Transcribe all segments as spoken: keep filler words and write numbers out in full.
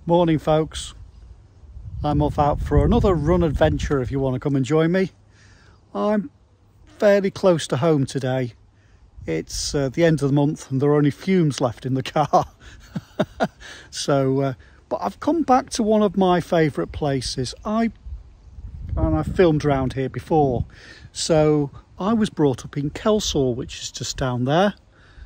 Morning folks, I'm off out for another run adventure if you want to come and join me. I'm fairly close to home today. It's uh, the end of the month and there are only fumes left in the car. so, uh, but I've come back to one of my favourite places. I and I've filmed around here before. So I was brought up in Kelsall, which is just down there.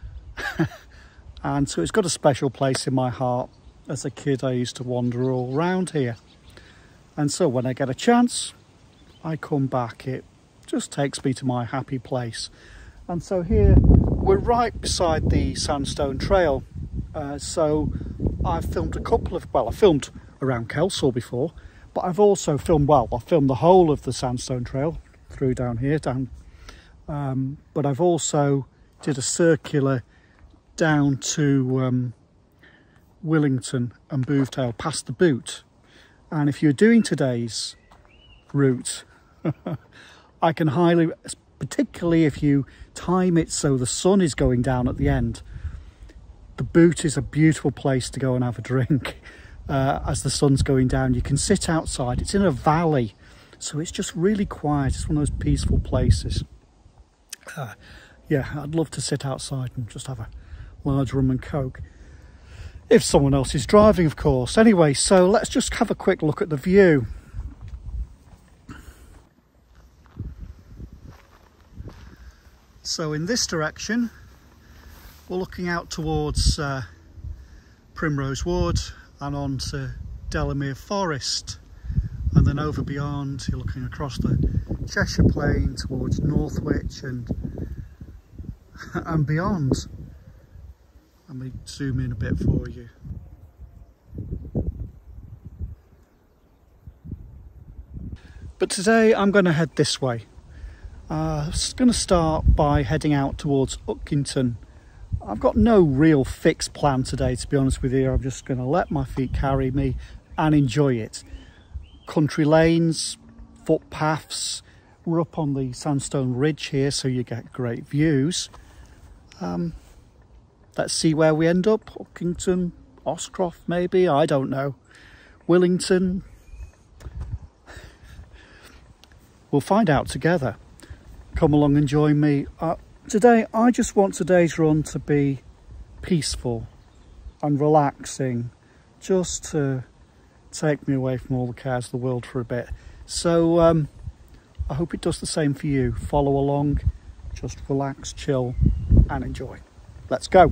And so it's got a special place in my heart. As a kid, I used to wander all around here. And so when I get a chance, I come back. It just takes me to my happy place. And so here, we're right beside the Sandstone Trail. Uh, so I've filmed a couple of, well, I filmed around Kelsall before, but I've also filmed, well, I filmed the whole of the Sandstone Trail through down here, down. Um, but I've also did a circular down to um, Willington and Boovetail past the Boot. And if you're doing today's route, I can highly, particularly if you time it so the sun is going down at the end, the Boot is a beautiful place to go and have a drink uh, as the sun's going down. You can sit outside. It's in a valley, so it's just really quiet. It's one of those peaceful places. Uh, yeah, I'd love to sit outside and just have a large rum and coke. If someone else is driving, of course. Anyway, so let's just have a quick look at the view. So in this direction, we're looking out towards uh, Primrose Wood and on to Delamere Forest. And then over beyond, you're looking across the Cheshire Plain towards Northwich and, and beyond. Let me zoom in a bit for you. But today I'm going to head this way. Uh, I'm going to start by heading out towards Utkinton. I've got no real fixed plan today, to be honest with you. I'm just going to let my feet carry me and enjoy it. Country lanes, footpaths. We're up on the Sandstone Ridge here, so you get great views. Um, Let's see where we end up. Utkinton, Oscroft maybe, I don't know. Willington. We'll find out together. Come along and join me. Uh, today, I just want today's run to be peaceful and relaxing. Just to take me away from all the cares of the world for a bit. So um, I hope it does the same for you. Follow along, just relax, chill and enjoy. Let's go.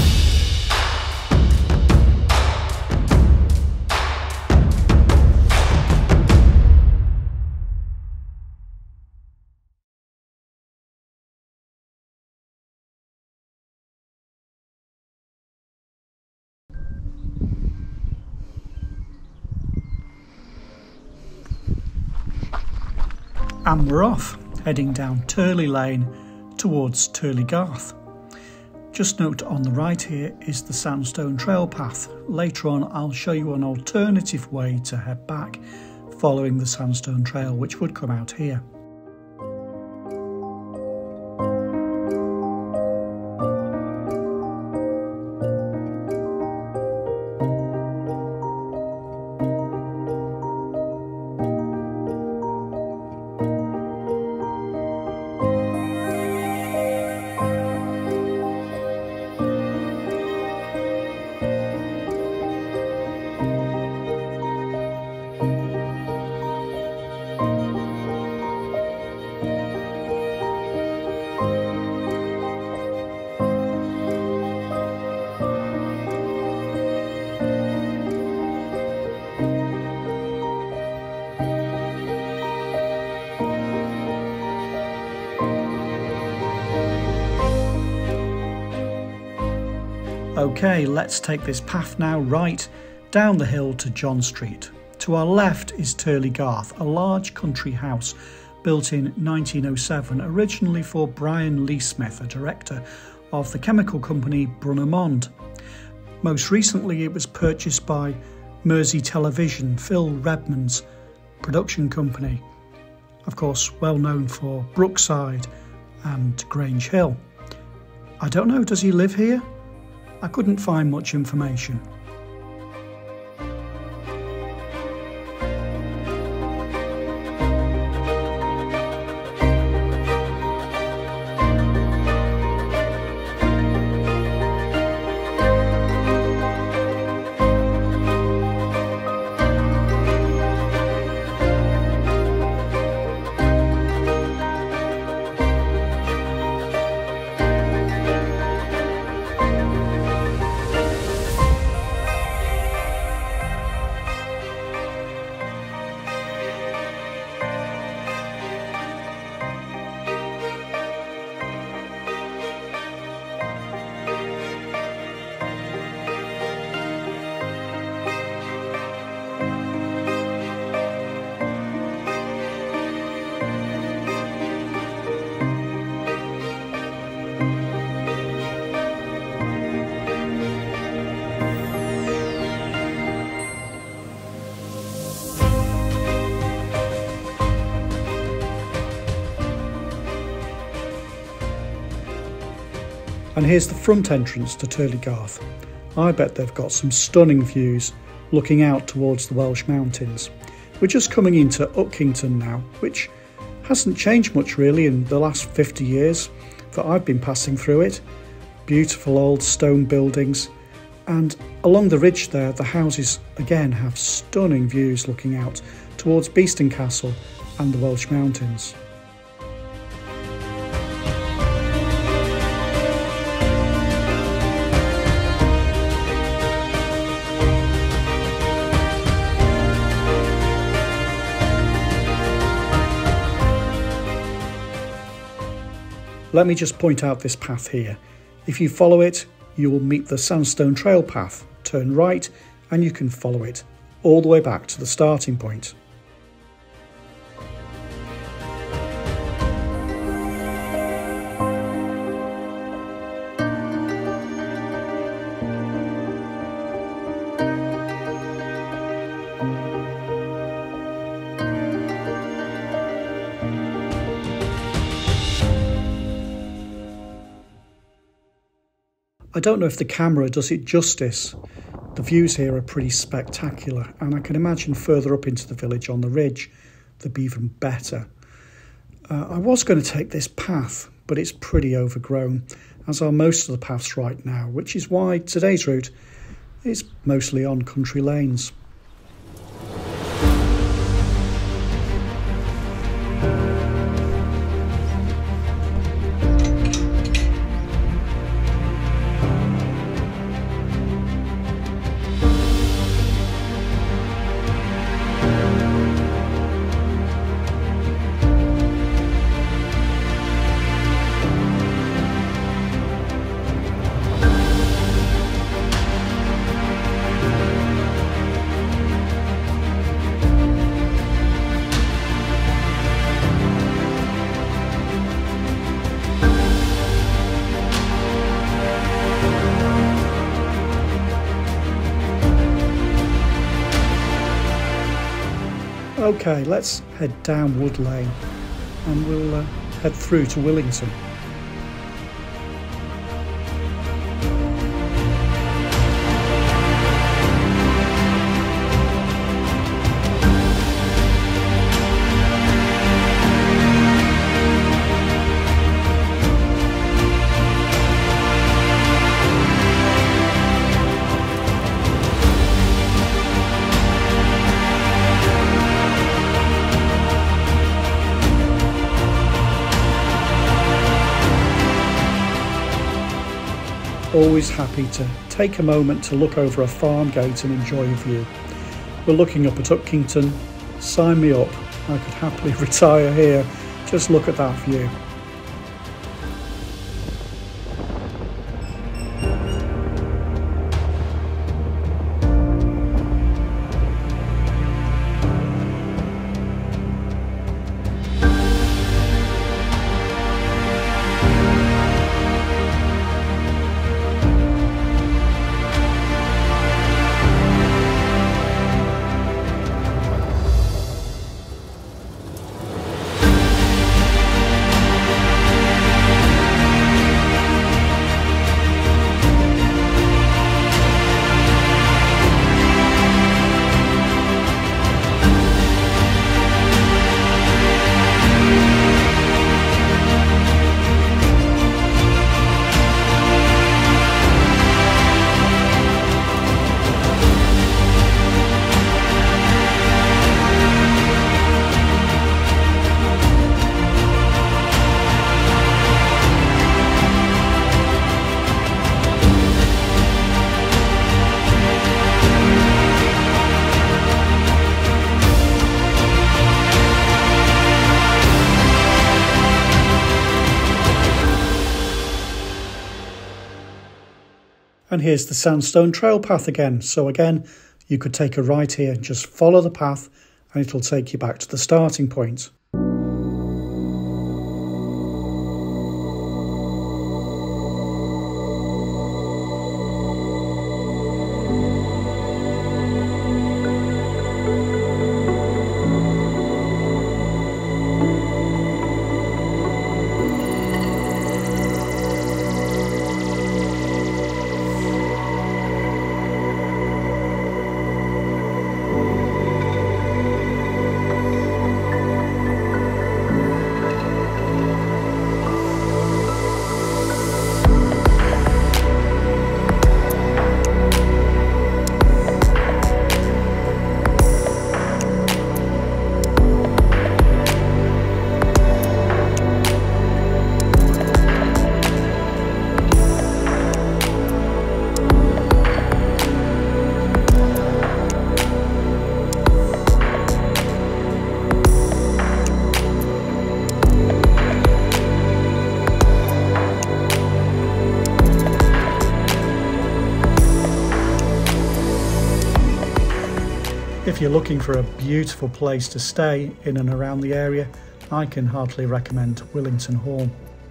And we're off, heading down Tirley Lane towards Tirley Garth. Just note on the right here is the Sandstone Trail Path. Later on I'll show you an alternative way to head back following the Sandstone Trail, which would come out here. Okay, let's take this path now right down the hill to John Street. To our left is Tirley Garth, a large country house built in nineteen oh seven, originally for Bryan Leesmith, a director of the chemical company Brunner Mond. Most recently it was purchased by Mersey Television, Phil Redmond's production company, of course well known for Brookside and Grange Hill. I don't know, does he live here? I couldn't find much information. And here's the front entrance to Tirley Garth. I bet they've got some stunning views looking out towards the Welsh mountains. We're just coming into Utkinton now, which hasn't changed much really in the last fifty years that I've been passing through it. Beautiful old stone buildings, and along the ridge there the houses again have stunning views looking out towards Beeston Castle and the Welsh mountains. Let me just point out this path here. If you follow it, you will meet the Sandstone Trail Path. Turn right and you can follow it all the way back to the starting point. I don't know if the camera does it justice. The views here are pretty spectacular, and I can imagine further up into the village on the ridge they'd be even better. Uh, I was going to take this path, but it's pretty overgrown, as are most of the paths right now, which is why today's route is mostly on country lanes. Okay, let's head down Wood Lane and we'll uh, head through to Willington. Always happy to take a moment to look over a farm gate and enjoy a view. We're looking up at Utkinton. Sign me up. I could happily retire here. Just look at that view. And here's the Sandstone Trail Path again. So again, you could take a right here, just follow the path and it'll take you back to the starting point. If you're looking for a beautiful place to stay in and around the area, I can heartily recommend Willington Hall.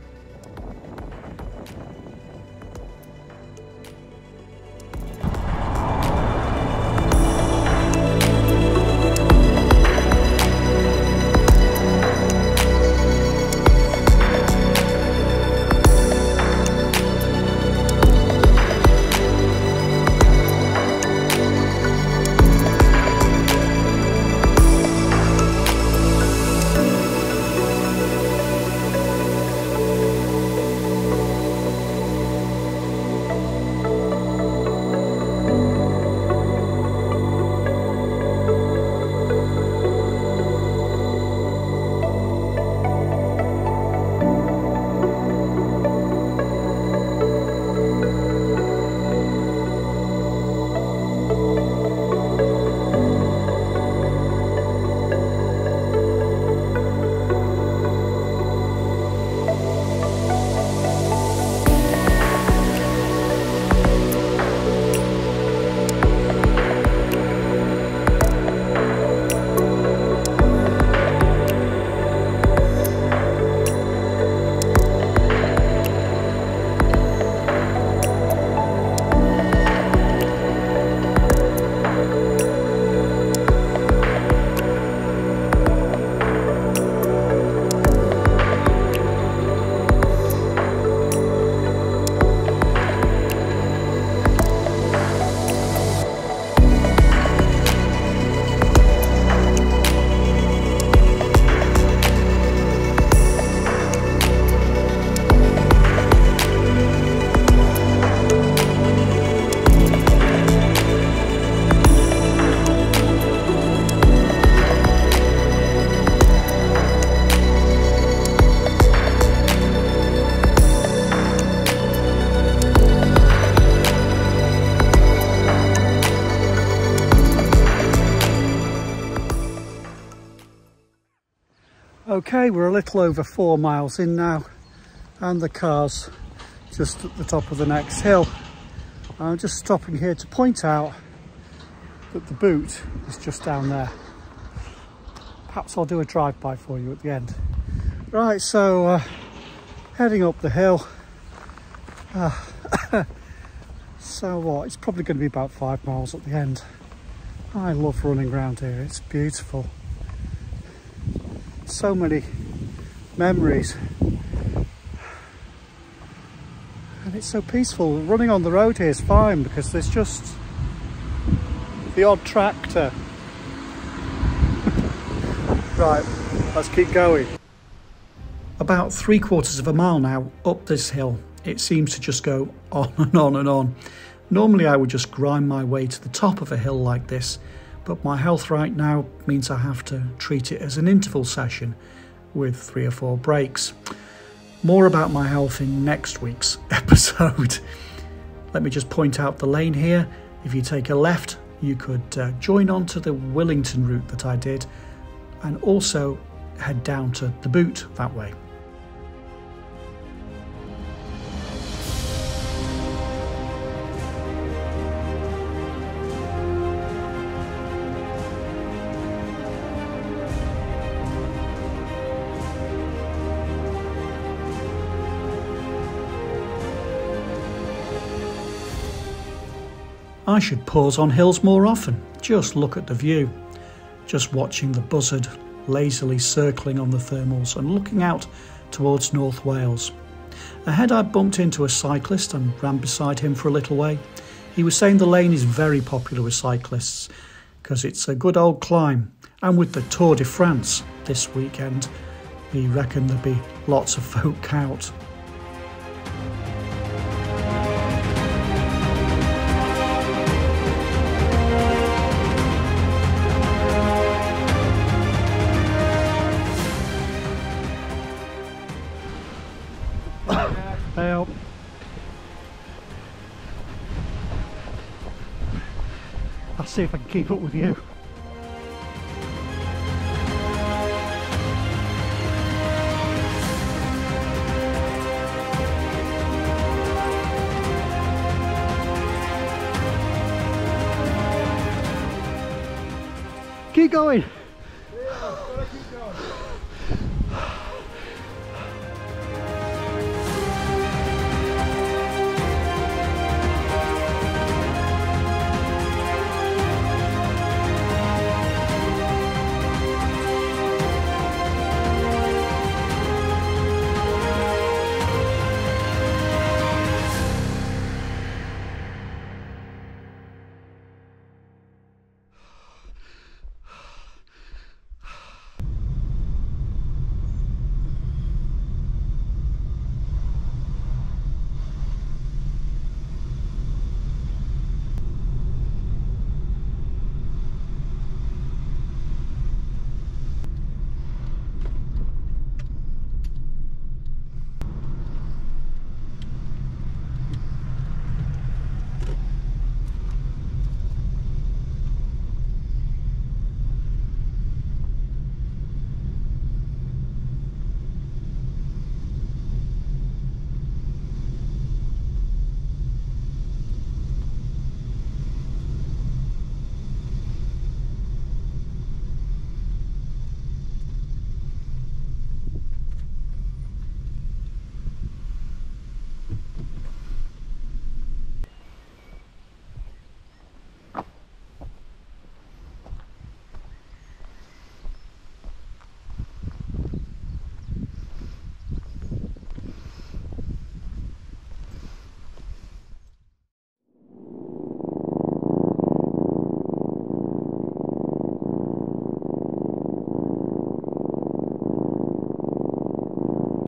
Okay, we're a little over four miles in now, and the car's just at the top of the next hill. I'm just stopping here to point out that the boot is just down there. Perhaps I'll do a drive-by for you at the end. Right, so uh, heading up the hill. Uh, so what, it's probably going to be about five miles at the end. I love running around here, it's beautiful. So many memories, and it's so peaceful. Running on the road here is fine because there's just the odd tractor. Right, let's keep going. About three quarters of a mile now up this hill. It seems to just go on and on and on. Normally I would just grind my way to the top of a hill like this, but my health right now means I have to treat it as an interval session with three or four breaks. More about my health in next week's episode. Let me just point out the lane here. If you take a left, you could uh, join on to the Willington route that I did, and also head down to the boot that way. I should pause on hills more often, just look at the view. Just watching the buzzard lazily circling on the thermals and looking out towards North Wales. Ahead I bumped into a cyclist and ran beside him for a little way. He was saying the lane is very popular with cyclists because it's a good old climb, and with the Tour de France this weekend, he reckoned there'd be lots of folk out. Help. I'll see if I can keep up with you. keep going.